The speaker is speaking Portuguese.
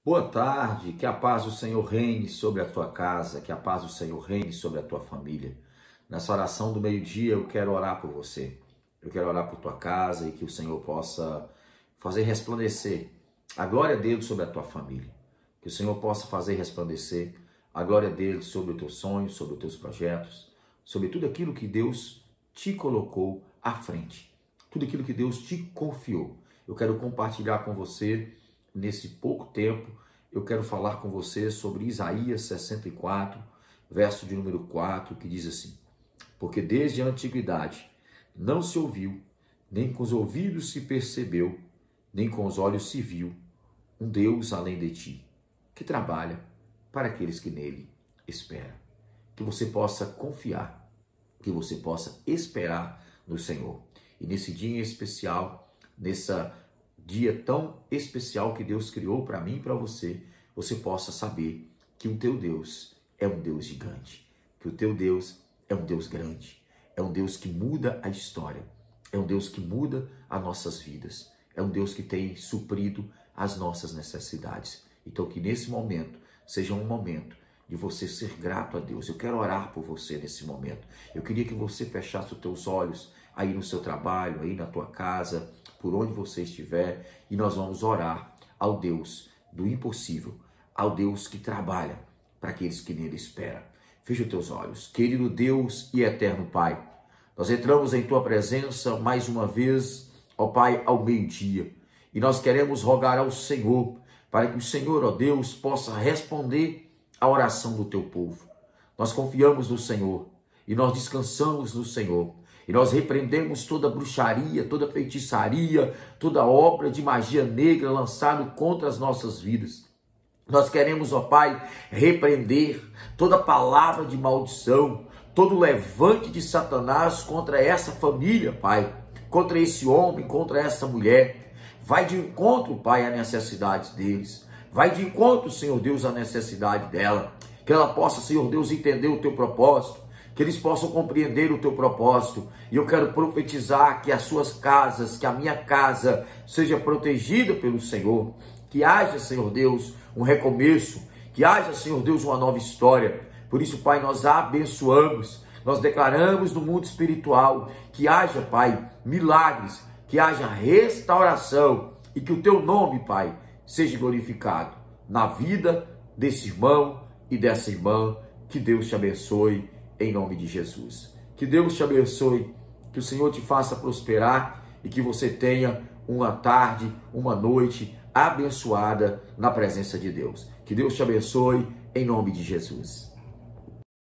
Boa tarde, que a paz do Senhor reine sobre a tua casa, que a paz do Senhor reine sobre a tua família. Nessa oração do meio-dia eu quero orar por você, eu quero orar por tua casa e que o Senhor possa fazer resplandecer a glória dele sobre a tua família, que o Senhor possa fazer resplandecer a glória dele sobre os teus sonhos, sobre os teus projetos, sobre tudo aquilo que Deus te colocou à frente, tudo aquilo que Deus te confiou. Eu quero compartilhar com você. Nesse pouco tempo, eu quero falar com você sobre Isaías 64, verso de número 4, que diz assim: porque desde a antiguidade não se ouviu, nem com os ouvidos se percebeu, nem com os olhos se viu, um Deus além de ti, que trabalha para aqueles que nele esperam. Que você possa confiar, que você possa esperar no Senhor. E nesse dia em especial, nessa dia tão especial que Deus criou para mim e para você, você possa saber que o teu Deus é um Deus gigante, que o teu Deus é um Deus grande, é um Deus que muda a história, é um Deus que muda as nossas vidas, é um Deus que tem suprido as nossas necessidades. Então que nesse momento seja um momento de você ser grato a Deus. Eu quero orar por você nesse momento. Eu queria que você fechasse os teus olhos aí no seu trabalho, aí na tua casa, por onde você estiver, e nós vamos orar ao Deus do impossível, ao Deus que trabalha para aqueles que nele esperam. Feche os teus olhos. Querido Deus e eterno Pai, nós entramos em tua presença mais uma vez, ó Pai, ao meio-dia, e nós queremos rogar ao Senhor para que o Senhor, ó Deus, possa responder a oração do teu povo. Nós confiamos no Senhor e nós descansamos no Senhor. E nós repreendemos toda bruxaria, toda feitiçaria, toda obra de magia negra lançada contra as nossas vidas. Nós queremos, ó Pai, repreender toda palavra de maldição, todo levante de Satanás contra essa família, Pai, contra esse homem, contra essa mulher. Vai de encontro, Pai, às necessidades deles. Vai de encontro, Senhor Deus, à necessidade dela. Que ela possa, Senhor Deus, entender o teu propósito. Que eles possam compreender o teu propósito. E eu quero profetizar que as suas casas, que a minha casa seja protegida pelo Senhor. Que haja, Senhor Deus, um recomeço. Que haja, Senhor Deus, uma nova história. Por isso, Pai, nós abençoamos. Nós declaramos no mundo espiritual que haja, Pai, milagres. Que haja restauração. E que o teu nome, Pai, seja glorificado na vida desse irmão e dessa irmã. Que Deus te abençoe em nome de Jesus. Que Deus te abençoe, que o Senhor te faça prosperar e que você tenha uma tarde, uma noite abençoada na presença de Deus. Que Deus te abençoe em nome de Jesus.